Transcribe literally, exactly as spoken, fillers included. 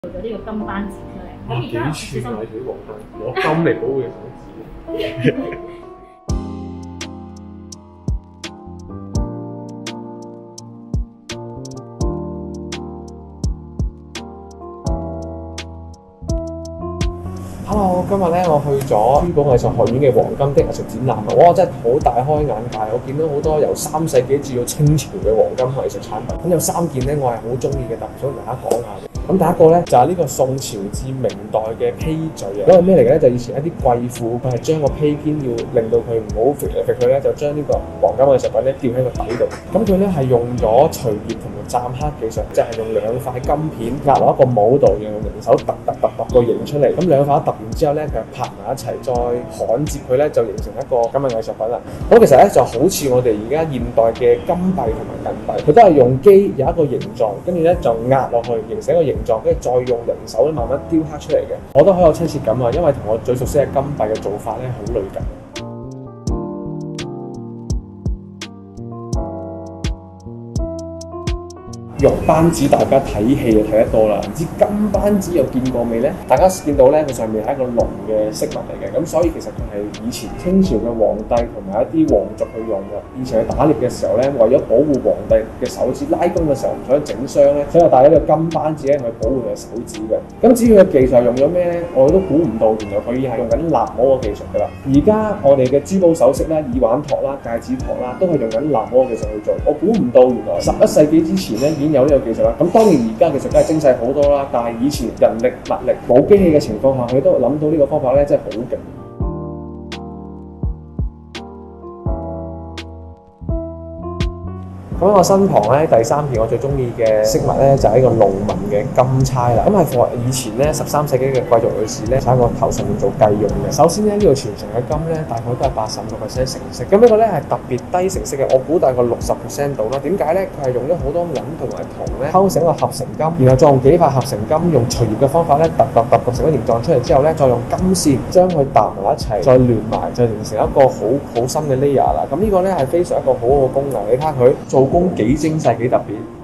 做咗呢個金斑子出嚟。 哇！幾串啊！你條黃金攞金嚟保護嘅手指。Hello， 今日咧我去咗珠寶藝術學院嘅黃金的藝術展覽啊！哇，真係好大開眼界！我見到好多由三世紀至到清朝嘅黃金藝術產品。咁有三件咧，我係好中意嘅，特別想同大家講下嘅。咁第一個咧就係、是、呢個宋朝至明代嘅披墜啊！嗰個咩嚟嘅咧？就以前一啲貴婦佢係將個披肩要令到佢唔好揈嚟揈去咧，就將呢個黃金藝術品咧吊喺個底度。咁佢咧係用咗錘葉同埋湛刻技術，即係用兩塊金片壓落一個模度，用人手突突突突個形出嚟。咁兩塊突完之後咧，佢拍埋一齊，再焊接佢咧，就形成一個咁嘅藝術品啦。咁其實咧就好似我哋而家現代嘅金幣同埋銀幣，佢都係用機有一個形狀，跟住咧就壓落去，形成一個形狀，跟住再用人手咧慢慢雕刻出嚟嘅。我覺得好有親切感啊，因為同我最熟悉嘅金幣嘅做法咧好類近。玉斑子大家睇戲就睇得多啦，唔知金斑子有見過未呢？大家見到咧，佢上面係一個龍嘅飾物嚟嘅，咁所以其實佢係以前清朝嘅皇帝同埋一啲皇族去用嘅。以前去打獵嘅時候咧，為咗保護皇帝嘅手指，拉弓嘅時候唔想整傷咧，所以帶咗個金斑子咧去保護佢嘅手指嘅。咁至於佢嘅技術用咗咩咧，我哋都估唔到，原來佢係用緊蠟模嘅技術㗎啦。而家我哋嘅珠寶首飾啦、耳環托啦、戒指托啦，都係用緊蠟模嘅技術去做。我估唔到原來十一世紀之前咧已經有呢個技術啦。咁當然而家技術梗係精細好多啦，但係以前人力物力冇機器嘅情況下，佢都諗到呢個方法咧，真係好勁。咁喺我身旁咧，第三件我最中意嘅飾物咧，就係、是、呢個龍紋嘅金釵啦。咁係放以前咧十三世紀嘅貴族女士咧，喺個頭上面做計用嘅。首先咧，呢度傳承嘅金咧，大概都係八十五個 percent 成色。咁呢個咧係特別低成色嘅，我估大概六十 percent 度啦。點解咧？佢係用咗好多銀同埋銅咧，溝成一個合成金，然後再用幾塊合成金，用錘葉嘅方法咧，突突突突成個形狀出嚟之後咧，再用金線將佢搭埋一齊，再亂埋，就形成一個好好深嘅 layer 啦。咁呢個咧係非常一個好好嘅功能。你睇下佢做工幾精細幾特別。